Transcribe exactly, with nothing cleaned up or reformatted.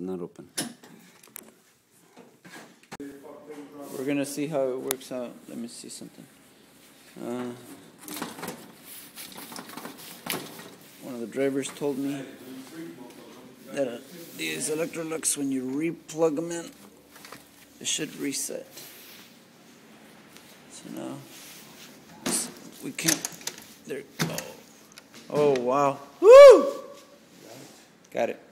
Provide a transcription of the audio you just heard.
not open. We're gonna see how it works out. Let me see something. Uh, one of the drivers told me that uh, these Electrolux, when you re-plug them in, it should reset. So now we can't. There. Oh, oh wow! Woo! Got it.